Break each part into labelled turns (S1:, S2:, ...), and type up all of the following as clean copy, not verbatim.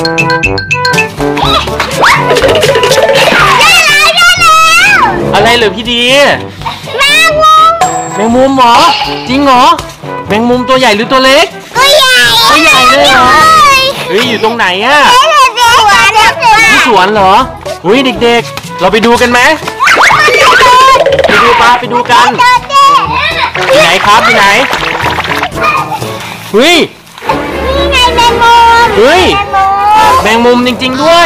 S1: อะไรเหรอพี่ดี
S2: แมงมุม
S1: เหรอจริงเหรอแมงมุมตัวใหญ่หรือตัวเล็ก
S2: ตัวใหญ่
S1: เลยเหรอเฮ้ยอยู่ตรงไหนอะที่สวนเหรอเฮ้ยเด็กๆเราไปดูกันไหมไปดูกันที่ไหนครับที่ไหนเฮ้ย
S2: นี่ไงแมงมุม
S1: เฮ้ยแมงมุมจริงๆด้วย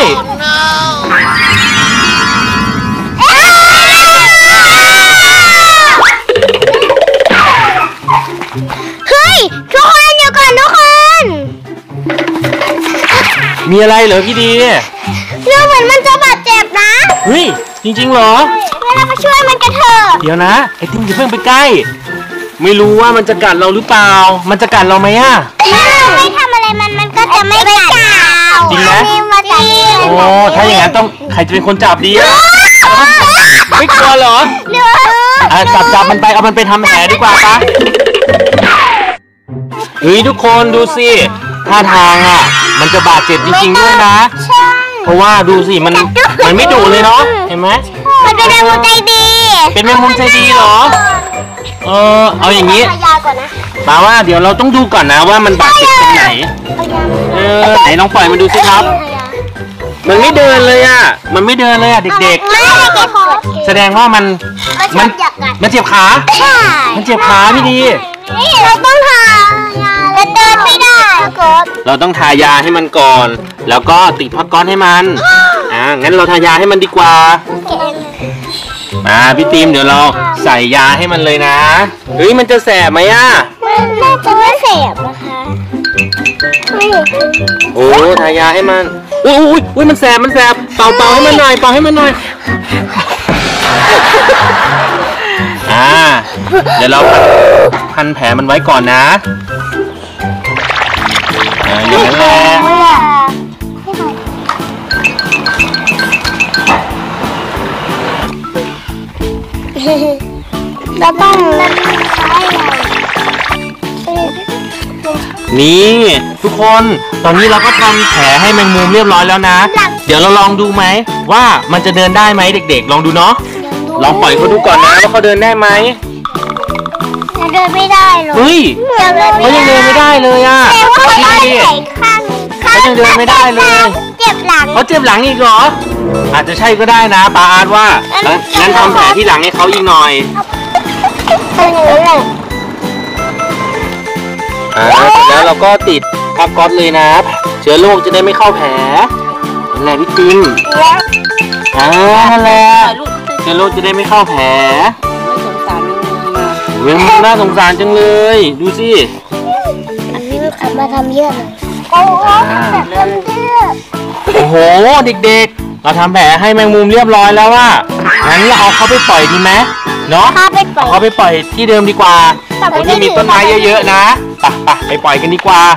S2: เฮ้ยทุกคนเดี๋ยวก่อนทุกคน
S1: มีอะไรเหรอพี่ดี
S2: ดูเหมือนมันจะบาดเจ็บนะ
S1: เฮ้ยจริงๆเหรอ
S2: เราไปช่วยมันกันเถอะ
S1: เดี๋ยวนะไอ้ติ้มอย่าเพิ่งไปใกล้ไม่รู้ว่ามันจะกัดเราหรือเปล่ามันจะกัดเราไหมอะ
S2: ไม่ทำอะไรมันก็จะไม่กัด
S1: จริงนะโอ้ถ้าอย่างนั้นต้องใครจะเป็นคนจับดีอะไม่กลัวเหรอจับมันไปเอามันไปทำแผลดีกว่าปะเฮ้ยทุกคนดูสิท่าทางอ่ะมันจะบาดเจ็บจริงๆด้วยนะเพราะว่าดูสิมันไม่ดุเลยเนาะเห็นไหม
S2: มันเป็นแมงมุมใจดี
S1: เป็นแมงมุมใจดีเหรอเอาอย่างนี้แปลว่าเดี๋ยวเราต้องดูก่อนนะว่ามันบาดเจ็บตรงไหนไหนลองปล่อยมันดูสิครับมันไม่เดินเลยอ่ะเด็กๆแสดงว่ามันเจ็บขามันเจ็บขาพี่ดี
S2: เราต้องทายาแล้วเดินไม่ได้
S1: เราต้องทายาให้มันก่อนแล้วก็ติดผ้าก๊อซให้มันงั้นเราทายาให้มันดีกว่ามาพี่ตีมเดี๋ยวเราใส่ยาให้มันเลยนะเฮ้ยมันจะแสบไหมอ่ะ
S2: มันน่าจะไม่แสบนะคะ
S1: โอ้ทายาให้มันอุ้ยมันแสบเป่าให้มันหน่อยเดี๋ยวเราพันแผลมันไว้ก่อนนะอย่างนั้นแหละ
S2: เราต้อง
S1: นี่ทุกคนตอนนี้เราก็ทำแผลให้แมงมุมเรียบร้อยแล้วนะเดี๋ยวเราลองดูไหมว่ามันจะเดินได้ไหมเด็กๆลองดูเนาะลองปล่อยเขาดูก่อนนะว่าเขาเดินได้ไหม
S2: เดินไม่ได้เลย
S1: เฮ้ยเขายังเดินไม่ได้เลยอ่ะเขายังเดินไม่ได้เลย
S2: เจ็บหลัง
S1: เขาเจ็บหลังอีกเหรออาจจะใช่ก็ได้นะปาอาร์ตว่างั้นทำแผลที่หลังให้เขาอีกหน่อยเสร็จแล้วเราก็ติดผ้าก๊อซเลยนะเชื้อโรคจะได้ไม่เข้าแผลนั่นแหละพี่ติมนั่นแหละเชื้อโรคจะได้ไม่เข้าแผลน่าสงสารจังเลยดูสิ
S2: อันนี้มันขับมาทำเยอะเลย
S1: โอ้โหเด็กๆเราทำแผลให้แมงมุมเรียบร้อยแล้วว่างั้นเราเอาเขาไปปล่อยดีไหมเนาะเขาไปปล่อยที่เดิมดีกว่าที่มีต้นไม้เยอะๆนะไปปล่อยกันดีกว่า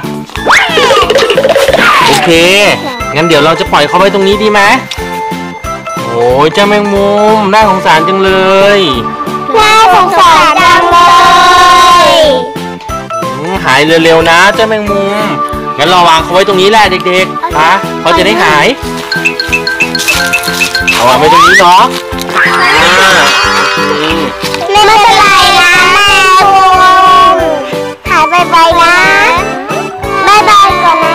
S1: โอเคงั้นเดี๋ยวเราจะปล่อยเขาไว้ตรงนี้ดีไหมโอ้ยเจ้าแมงมุมน่าสงสารจังเลย
S2: น่าสงสารจังเลย
S1: หายเร็วๆนะเจ้าแมงมุมงั้นเราวางเขาไว้ตรงนี้แหละเด็กๆนะเขาจะได้หายเอาวางไว้ตรงนี้เนาะ
S2: ไม่เป็นไรนะแม่หายไปนะบ๊ายบายก่อนนะ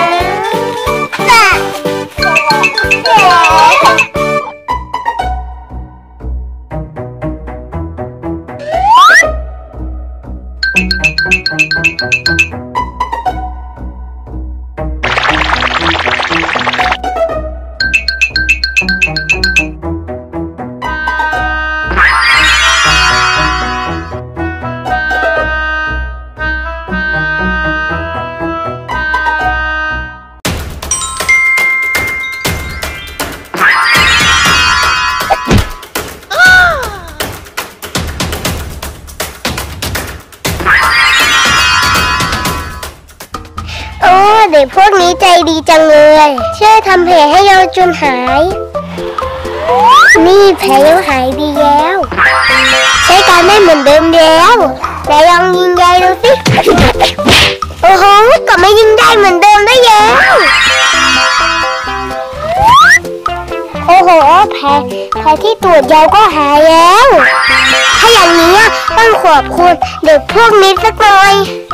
S2: เด็กพวกนี้ใจดีจังเลยช่วยทำแผลให้เราจนหายนี่แผลยังหายดีแล้วใช้การได้เหมือนเดิมแล้วแต่ลองยิงใยดูสิโอ้โหกลับมายิงได้เหมือนเดิมได้แล้วโอ้โหแผลที่ตูดยาวก็หายแล้ว ถ้าอย่างนี้ต้องขอบคุณเด็กพวกนี้สักหน่อย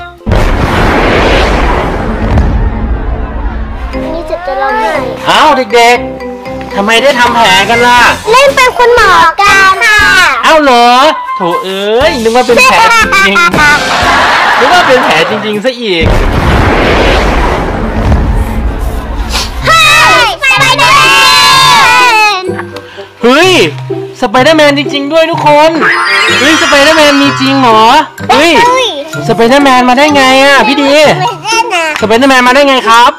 S2: นี่จะร้องไห้
S1: อ้าวเด็กๆทำไมได้ทำแผลกันล่ะ
S2: เล่นเป็นคุณหมอกันค่ะ
S1: อ้าวเหรอโถเอ้ยนึกว่าเป็นแผลจริงๆนึกว่าเป็นแผลจริงๆซะอีก เฮ้ยสไปเดอร์แมนจริงๆด้วยทุกคนเฮ้ยสไปเดอร์แมนมีจริงเหรอเฮ้ยสไปเดอร์แมนมาได้ไงอ่ะพี่ดีสไปเดอร์แมนมาได้ไงครับ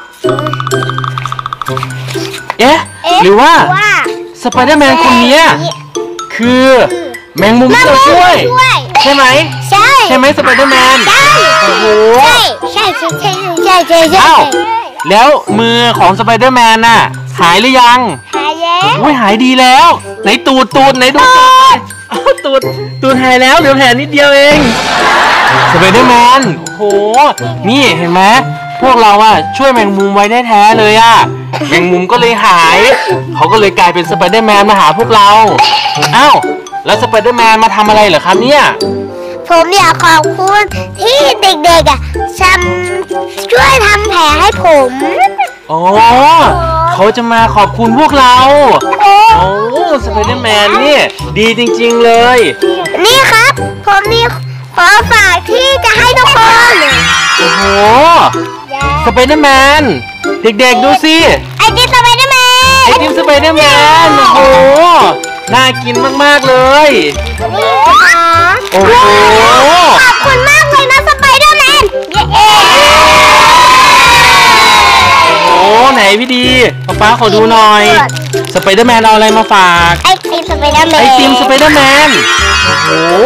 S1: เอ๊ะหรือว่าสไปเดอร์แมนคนนี้คือแมงมุมที่เราช่วยใช่ไหมใช่ไหมสไปเดอร์แมนโอ้โห
S2: ใช่
S1: อ้าวแล้วมือของสไปเดอร์แมนน่ะหายหรือยัง
S2: หายแล้ว
S1: อุ้ยหายดีแล้วไหนตูดไหนดูตูดหายแล้วเหลือแผลนิดเดียวเองสไปเดอร์แมนโอ้โหนี่เห็นไหมพวกเราอะช่วยแมงมุมไว้ได้แท้เลยอะแมงมุมก็เลยหายเขาก็เลยกลายเป็นสไปเดอร์แมนมาหาพวกเราอ้าวแล้วสไปเดอร์แมนมาทำอะไรเหรอครับเนี่ย
S2: ผมอยากขอบคุณที่เด็กๆช่วยทำแผลให้ผม
S1: อ๋อเขาจะมาขอบคุณพวกเราโอ้สไปเดอร์แมนนี่ดีจริงๆเลย
S2: นี่ครับผมมีขอฝากที่จะให้ทุกคน
S1: โอ้โหสไปเดอร์แมนเด็กๆดูสิ
S2: ไอติมสไปเดอร์แมน
S1: ไอติมสไปเดอร์แมนโอ้โหน่ากินมากๆเลย
S2: นี่ค่ะ
S1: โอ้โห
S2: ขอบคุณมากเลยนะสไปเดอร์แมน
S1: โอ้ไหนพี่ดีป๊าขอดูหน่อยสไปเดอร์แมนเอาอะไรมาฝาก
S2: ไอติมสไปเดอร์แมน
S1: ไอติมสไปเดอร์แมนโอ้โห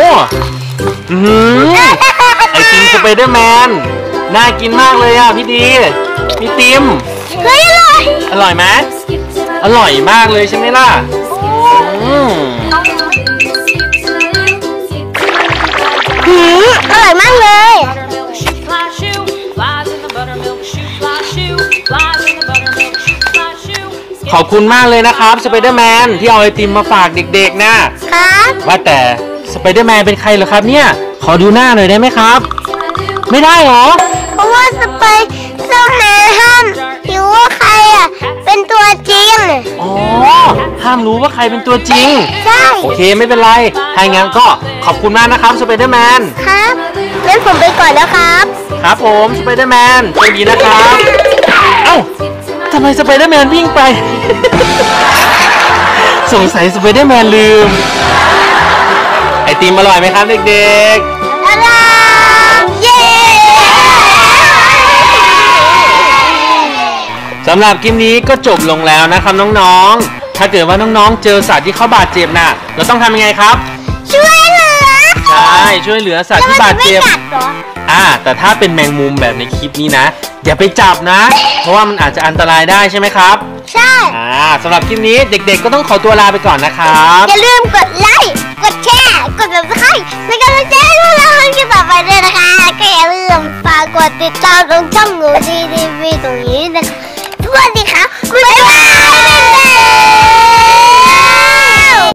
S1: ไอติมสไปเดอร์แมนน่ากินมากเลยอ่ะพี่ดีพี่ติม
S2: เฮ้ยอร่อย
S1: ไหมอร่อยมากเลยใช่ไหมล่ะ
S2: อร่อยมากเลย
S1: ขอบคุณมากเลยนะครับสไปเดอร์แมนที่เอาไอติมมาฝากเด็กๆนะครับว่าแต่สไปเดอร์แมนเป็นใครเหรอครับเนี่ยขอดูหน้าหน่อยได้ไหมครับไม่ได้หรอ
S2: เพราะว่าสไปเดอร์แมนห้ามรู้ว่าใครเป็นตัวจริง
S1: อ๋อห้ามรู้ว่าใครเป็นตัวจริง
S2: ใช่
S1: โอเคไม่เป็นไรถ้าอย่างนั้นก็ขอบคุณมากนะครับสไปเดอร์แมน
S2: ครับงั้นผมไปก่อนแล้วครับ
S1: ครับผมสไปเดอร์แมนสวัสดีนะครับเอ้าทำไมสไปเดอร์แมนวิ่งไป สงสัยสไปเดอร์แมนลืมไอติมอร่อยไหมครับเด็กๆ
S2: อร่อยเย้
S1: สำหรับคลิปนี้ก็จบลงแล้วนะครับน้องๆถ้าเกิดว่าน้องๆเจอสัตว์ที่เขาบาดเจ็บน่ะเราต้องทำยังไงครับ
S2: ช่วยเหลือ
S1: ใช่ช่วยเหลือสัตว์ที่บาดเจ็บแต่ถ้าเป็นแมงมุมแบบในคลิปนี้นะอย่าไปจับนะเพราะว่ามันอาจจะอันตรายได้ใช่ไหมครับ
S2: ใช่
S1: สำหรับคลิปนี้เด็กๆก็ต้องขอตัวลาไปก่อนนะครับ
S2: อย่าลืมกดไลค์กดแชร์กด Subscribe ในการแจ้งพวกเราในคลิปต่อไปด้วยนะคะก็อย่าลืมฝากกดติดตามตรงช่องหนูทีวีตรงนี้นะคะสวัสดีค่ะบ๊ายบาย